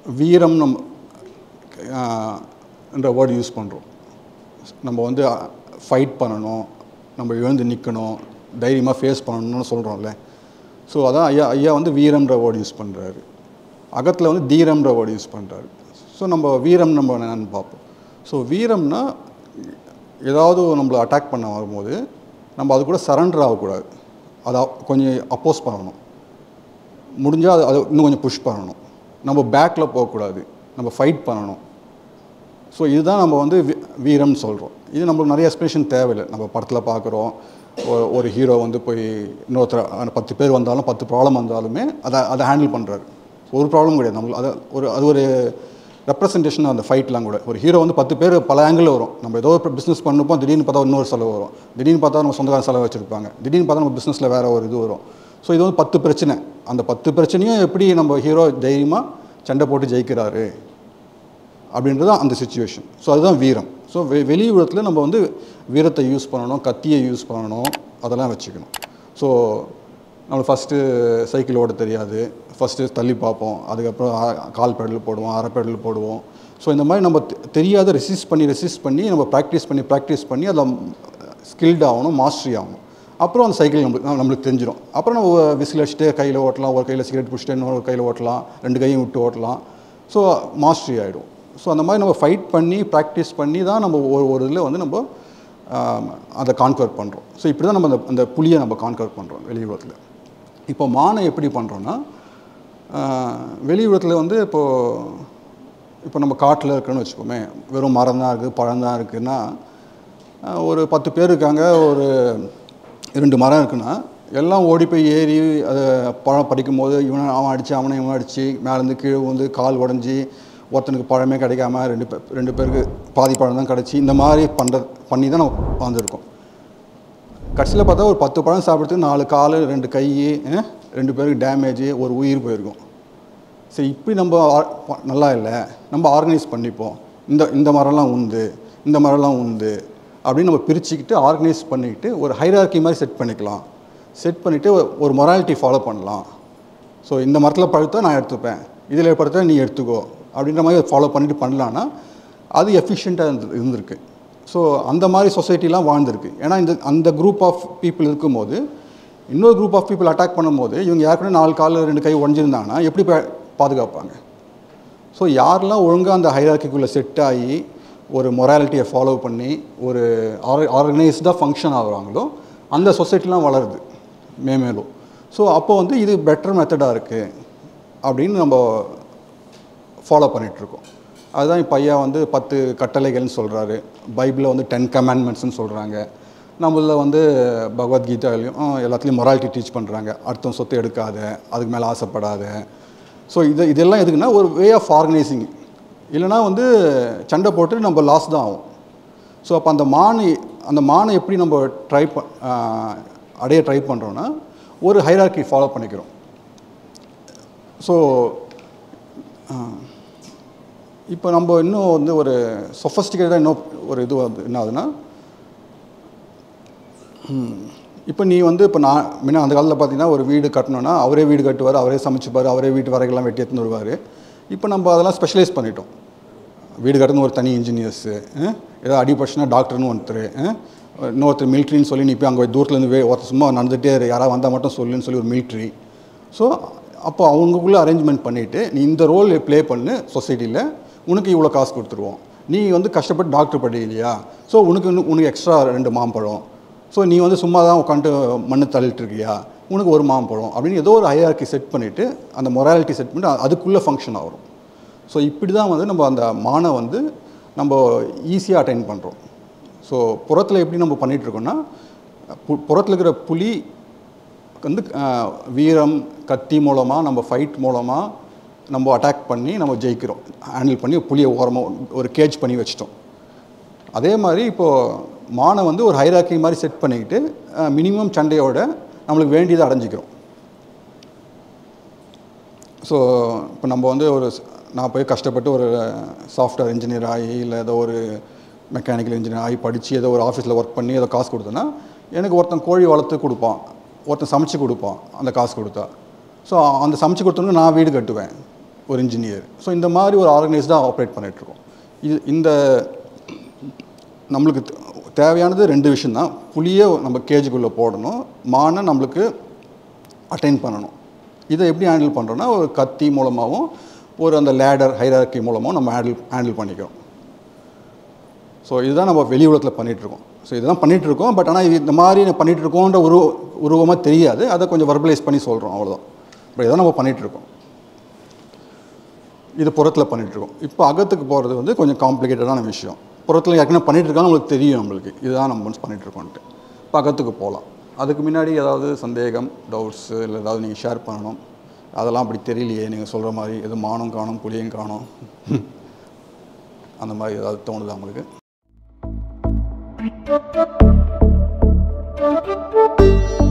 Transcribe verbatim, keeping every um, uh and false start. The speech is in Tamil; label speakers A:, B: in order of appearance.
A: வீரம் நம்ம என்ற வேர்டு யூஸ் பண்ணுறோம். நம்ம வந்து ஃபைட் பண்ணணும், நம்ம எழுந்து நிற்கணும், தைரியமாக ஃபேஸ் பண்ணணும்னு சொல்கிறோம்ல. ஸோ அதான் ஐயா ஐயா வந்து வீரம்ன்ற வேர்டு யூஸ் பண்ணுறாரு. அகத்தில் வந்து தீரம்ன்ற வேர்டு யூஸ் பண்ணுறாரு. ஸோ நம்ம வீரம் நம்ம என்னென்னு பார்ப்போம். ஸோ வீரம்னா ஏதாவது நம்மளை அட்டாக் பண்ண வரும்போது நம்ம அது கூட சரண்டர் ஆகக்கூடாது, அதை கொஞ்சம் அப்போஸ் பண்ணணும், முடிஞ்சால் அது அதை இன்னும் கொஞ்சம் புஷ் பண்ணணும், நம்ம பேக்கில் போகக்கூடாது, நம்ம ஃபைட் பண்ணணும். ஸோ இதுதான் நம்ம வந்து வீரம்னு சொல்கிறோம். இது நம்மளுக்கு நிறைய எக்ஸ்பிரஷன் தேவையில்லை. நம்ம படத்தில் பார்க்குறோம், ஒரு ஹீரோ வந்து போய் இன்னொருத்தர் பத்து பேர் வந்தாலும் பத்து ப்ராப்ளம் வந்தாலுமே அதை அதை ஹேண்டில் பண்ணுறாரு. ஒரு ப்ராப்ளம் கிடையாது நம்மளுக்கு. அதை ஒரு அது ஒரு ரெப்ரசன்டேஷன் அந்த ஃபைட்லாம் கூட. ஒரு ஹீரோ வந்து பத்து பேர் பல ஆங்கிளில் வரும். நம்ம ஏதோ ஒரு பிஸ்னஸ் பண்ணுப்போம், திடீர்னு பார்த்தா இன்னொரு செலவு வரும், திடீர்னு பார்த்தா நம்ம சொந்தக்கார செலவு வச்சுருப்பாங்க, திடீர்னு பார்த்தா நம்ம பிஸ்னஸில் வேறு ஒரு இது வரும். ஸோ இது வந்து பத்து பிரச்சனை. அந்த பத்து பிரச்சனையும் எப்படி நம்ம ஹீரோ தைரியமாக சண்டை போட்டு ஜெயிக்கிறாரு அப்படின்றது அந்த சுச்சுவேஷன். ஸோ அதுதான் வீரம். ஸோ வெ வெளி உலகத்தில் நம்ம வந்து வீரத்தை யூஸ் பண்ணணும், கத்தியை யூஸ் பண்ணணும், அதெல்லாம் வச்சுக்கணும். ஸோ நம்மளுக்கு ஃபஸ்ட்டு சைக்கிள் ஓட தெரியாது, ஃபஸ்ட்டு தள்ளி பார்ப்போம், அதுக்கப்புறம் கால் பெடல் போடுவோம், அரை பெடல் போடுவோம். ஸோ இந்த மாதிரி நம்ம தெரியாத ரெசிஸ்ட் பண்ணி ரெசிஸ்ட் பண்ணி நம்ம ப்ராக்டிஸ் பண்ணி ப்ராக்டிஸ் பண்ணி அதில் ஸ்கில்ட் ஆகணும், மாஸ்ட்ரி ஆகணும். அப்புறம் அந்த சைக்கிள் நம்மளுக்கு நம்மளுக்கு தெரிஞ்சிடும். அப்புறம் நம்ம விசில் வச்சுட்டு கையில் ஓட்டலாம், ஒரு கையில் சிகரெட் பிடிச்சிட்டு இன்னொரு கையில் ஓட்டலாம், ரெண்டு கையும் விட்டு ஓட்டலாம். ஸோ மாஸ்ட்ரி ஆகிடும். ஸோ அந்த மாதிரி நம்ம ஃபைட் பண்ணி ப்ராக்டிஸ் பண்ணி தான் நம்ம ஒரு ஒரு இதில் வந்து நம்ம அதை கான்கவர் பண்ணுறோம். ஸோ இப்படி தான் நம்ம அந்த அந்த புலியை நம்ம கான்கவர் பண்ணுறோம் வெளி உலகத்தில். இப்போ மானை எப்படி பண்ணுறோன்னா, வெளி உலகத்தில் வந்து இப்போது இப்போ நம்ம காட்டில் இருக்குன்னு வச்சுக்கோமே, வெறும் மரம் தான் இருக்குது, பழம் தான் இருக்குதுன்னா, ஒரு பத்து பேர் இருக்காங்க, ஒரு ரெண்டு மரம் இருக்குன்னா எல்லாம் ஓடி போய் ஏறி அதை பழம் பறிக்கும் போது இவனை அவன் அடித்து அவனை இவன் அடித்து மேலேருந்து கீழே வந்து கால் உடஞ்சி ஒருத்தனுக்கு பழமே கிடைக்காம ரெண்டு பேர் ரெண்டு பேருக்கு பாதி பழம் தான் கிடச்சி இந்த மாதிரி பண்ணுற பண்ணி தான் நம்ம வந்திருக்கோம். கடைசியில் பார்த்தா ஒரு பத்து பழம் சாப்பிட்றதுக்கு நாலு கால் ரெண்டு கை ரெண்டு பேருக்கு டேமேஜ், ஒரு உயிர் போயிருக்கும். சரி, இப்படி நம்ம நல்லா இல்லை, நம்ம ஆர்கனைஸ் பண்ணிப்போம், இந்த இந்த மரம்லாம் உண்டு, இந்த மரம்லாம் உண்டு அப்படின்னு நம்ம பிரிச்சுக்கிட்டு ஆர்கனைஸ் பண்ணிக்கிட்டு ஒரு ஹைரார்கி மாதிரி செட் பண்ணிக்கலாம். செட் பண்ணிவிட்டு ஒரு மொராலிட்டி ஃபாலோ பண்ணலாம். ஸோ இந்த மரத்தில் பழுத்தா நான் எடுத்துப்பேன், இதில் பழுத்தா நீ எடுத்துக்கோ அப்படின்ற மாதிரி ஃபாலோ பண்ணிட்டு பண்ணலான்னா அது எஃபிஷியண்ட்டாக இருந்து இருந்திருக்கு. ஸோ அந்த மாதிரி சொசைட்டிலாம் வாழ்ந்துருக்கு. ஏன்னா இந்த அந்த குரூப் ஆஃப் பீப்புள் இருக்கும்போது இன்னொரு குரூப் ஆஃப் பீப்புள் அட்டாக் பண்ணும்போது இவங்க யாருக்குன்னு நாலு கால் ரெண்டு கை உடஞ்சிருந்தாங்கன்னா எப்படி பாதுகாப்பாங்க? ஸோ யாரெல்லாம் ஒழுங்காக அந்த ஹைரார்க்கிக்குள்ளே செட் ஆகி ஒரு மொராலிட்டியை ஃபாலோ பண்ணி ஒரு ஆர் ஆர்கனைஸ்டாக ஃபங்க்ஷன் ஆகுறாங்களோ அந்த சொசைட்டிலாம் வளருது மேமேலும். ஸோ அப்போ வந்து இது பெட்டர் மெத்தடாக இருக்குது அப்படின்னு நம்ம ஃபாலோ பண்ணிகிட்ருக்கோம். அதுதான் இப்போ ஐயா வந்து பத்து கட்டளைகள்னு சொல்கிறாரு, பைபிளில் வந்து டென் கமாண்ட்மெண்ட்ஸ்னு சொல்கிறாங்க, நம்மளில் வந்து பகவத்கீதாலையும் எல்லாத்துலேயும் மொராலிட்டி டீச் பண்ணுறாங்க. அடுத்த சொத்து எடுக்காத, அதுக்கு மேலே ஆசைப்படாத. ஸோ இது இதெல்லாம் எதுக்குன்னா ஒரு வே ஆஃப் ஆர்கனைசிங். இல்லைனா வந்து சண்டை போட்டு நம்ம லாஸ் தான் ஆகும். ஸோ அப்போ அந்த மானை அந்த மானை எப்படி நம்ம ட்ரை ப அடைய ட்ரை பண்ணுறோன்னா ஒரு ஹைரார்கி ஃபாலோ பண்ணிக்கிறோம். ஸோ இப்போ நம்ம இன்னும் வந்து ஒரு சொஃபஸ்டிகேட்டாக இன்னும் ஒரு இது வந்து என்ன ஆகுதுன்னா, இப்போ நீ வந்து இப்போ நான் முன்ன அந்த காலத்தில் பார்த்தீங்கன்னா ஒரு வீடு கட்டணுன்னா அவரே வீடு கட்டுவார், அவரே சமைச்சுப்பார், அவரே வீட்டு வரைகள்லாம் வெட்டி எடுத்துன்னு வருவார். இப்போ நம்ம அதெல்லாம் ஸ்பெஷலைஸ் பண்ணிட்டோம். வீடு கட்டணும் ஒரு தனி இன்ஜினியர்ஸு, ஏதாவது அடிபட்சனா டாக்டர்னு ஒருத்தர், இன்னொருத்தர் மிலிட்ரின்னு சொல்லி நீ போய் அங்கே தூரத்துலேருந்து வே ஒருத்தர் சும்மா நடந்துகிட்டே யாராவது வந்தால் மட்டும் சொல்லுன்னு சொல்லி ஒரு மிலிட்ரி. ஸோ அப்போ அவங்களுக்குள்ளே அரேஞ்ச்மெண்ட் பண்ணிவிட்டு நீ இந்த ரோல் ப்ளே பண்ணு சொசைட்டியில், உனக்கு இவ்வளோ காசு கொடுத்துருவோம், நீ வந்து கஷ்டப்பட்டு டாக்டர் படிக்கலையா, ஸோ உனக்கு இன்னும் உனக்கு எக்ஸ்ட்ரா ரெண்டு மாம்பழம், ஸோ நீ வந்து சும்மா தான் உட்காந்துட்டு மண்ணு தள்ளிட்டுருக்கியா, உனக்கு ஒரு மாம்பழம் அப்படின்னு ஏதோ ஒரு ஹைரார்கி செட் பண்ணிவிட்டு அந்த மொராலிட்டி செட் பண்ணிட்டு அதுக்குள்ளே ஃபங்க்ஷன் ஆகும். ஸோ இப்படி தான் வந்து நம்ம அந்த மானை வந்து நம்ம ஈஸியாக அட்டைன் பண்ணுறோம். ஸோ புறத்தில் எப்படி நம்ம பண்ணிகிட்ருக்கோன்னா, பு புறத்தில் இருக்கிற புலி வந்து வீரம் கத்தி மூலமாக நம்ம ஃபைட் மூலமாக நம்ம அட்டாக் பண்ணி நம்ம ஜெயிக்கிறோம், ஹேண்டில் பண்ணி புலியை ஓரமாக ஒரு கேஜ் பண்ணி வச்சிட்டோம். அதே மாதிரி இப்போது மானை வந்து ஒரு ஹைரார்கி மாதிரி செட் பண்ணிக்கிட்டு மினிமம் சண்டையோட நம்மளுக்கு வேண்டியதை அடைஞ்சிக்கிறோம். ஸோ இப்போ நம்ம வந்து ஒரு நான் போய் கஷ்டப்பட்டு ஒரு சாஃப்ட்வேர் இன்ஜினியர் ஆகி இல்லை ஏதோ ஒரு மெக்கானிக்கல் இன்ஜினியர் ஆகி படித்து ஏதோ ஒரு ஆஃபீஸில் ஒர்க் பண்ணி ஏதோ காசு கொடுத்தேன்னா எனக்கு ஒருத்தன் கோழி வளர்த்து கொடுப்பான், ஒருத்தன் சமைச்சு கொடுப்பான் அந்த காசு கொடுத்தா. ஸோ அந்த சமைச்சு கொடுத்தோன்னு நான் வீடு கட்டுவேன். ஒரு இன்ஜினியர். ஸோ இந்த மாதிரி ஒரு ஆர்கனைஸ்டாக ஆப்ரேட் பண்ணிகிட்ருக்கோம். இது இந்த நம்மளுக்கு தேவையானது ரெண்டு விஷயம் தான். புலியை நம்ம கேஜுக்குள்ளே போடணும், மானை நம்மளுக்கு அட்டைன் பண்ணணும். இதை எப்படி ஹேண்டில் பண்ணுறோன்னா ஒரு கத்தி மூலமாகவும் ஒரு அந்த லேடர் ஹைரார்கி மூலமாகவும் நம்ம ஹேண்டில் ஹேண்டில் பண்ணிக்கிறோம். ஸோ இதுதான் நம்ம வெளி உலகத்தில் பண்ணிகிட்ருக்கோம். ஸோ இதெல்லாம் பண்ணிகிட்ருக்கோம். பட் ஆனால் இது இந்த மாதிரி பண்ணிகிட்ருக்கோன்ற உருவ உருவமாக தெரியாது. அதை கொஞ்சம் வர்பலைஸ் பண்ணி சொல்கிறோம், அவ்வளோதான். பட் இதான் நம்ம பண்ணிகிட்ருக்கோம். இது புறத்தில் பண்ணிகிட்ருக்கோம். இப்போ அகத்துக்கு போகிறது வந்து கொஞ்சம் காம்ப்ளிகேட்டடான விஷயம். புறத்தில் ஏற்கனவே பண்ணிகிட்ருக்காங்க, நம்மளுக்கு தெரியும் நம்மளுக்கு இதுதான் நம்ம வந்து பண்ணிகிட்ருக்கோன்ட்டு. இப்போ அகத்துக்கு போகலாம். அதுக்கு முன்னாடி ஏதாவது சந்தேகம், டவுட்ஸு இல்லை ஏதாவது நீங்கள் ஷேர் பண்ணணும், அதெல்லாம் அப்படி தெரியலையே நீங்கள் சொல்கிற மாதிரி எதுவும் மானம் காணும் புளியும் காணும் அந்த மாதிரி ஏதாவது தோணுதா உங்களுக்கு?